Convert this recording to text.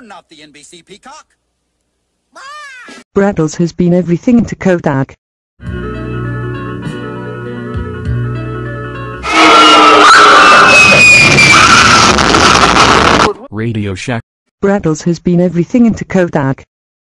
not the NBC peacock. Braddles has been everything to Kodak. Radio Shack. Braddles has been everything into Kodak.